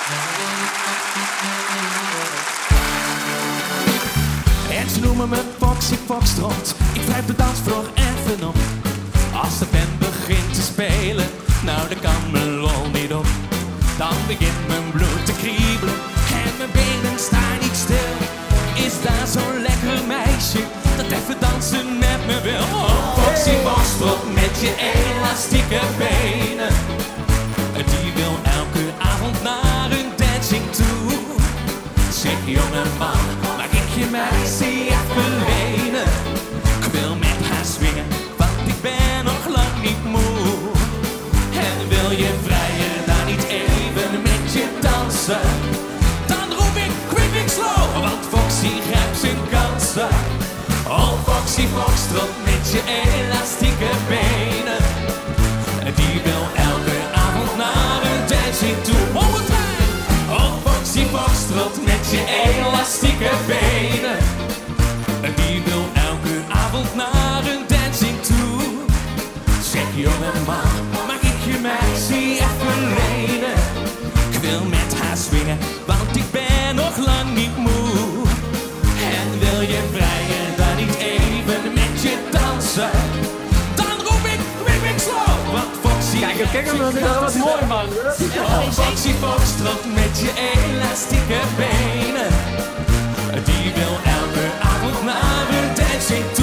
En ze noemen me Foxy Foxtrot. Ik wrijf de dansvloer even op. Als de band begint te spelen, nou dan kan mijn lol niet op. Dan begint mijn bloed te kriebelen en mijn benen staan niet stil. Is daar zo'n lekker meisje dat even dansen met me wil? Oh, Foxy Foxtrot met je elastieke benen. Die wil elke avond naar een dancing toe. Zeg jongeman, mag ik je meisje even lenen? Ik wil met haar swingen, want ik ben nog lang niet moe. En wil je vrijer dan niet even met je dansen? Dan roep ik quick slow, want Foxy grijpt zijn kansen. Oh Foxy Foxtrot met je elastieke benen. Die wil elke avond naar een dancing toe. Oh Foxy Foxtrot met je elastieke benen. Die wil elke avond naar een dancing toe. Zeg jongeman, mag ik je meisje even lenen? Ik wil met haar swingen, want ik ben nog lang niet moe. En wil je vrijen dan niet even met je dansen? Dan roep ik quick slow, want Foxy... Kijk hem, dat was mooi man. Oh Foxy Foxtrot met je elastieke benen. Die wil elke avond naar een dancing toe.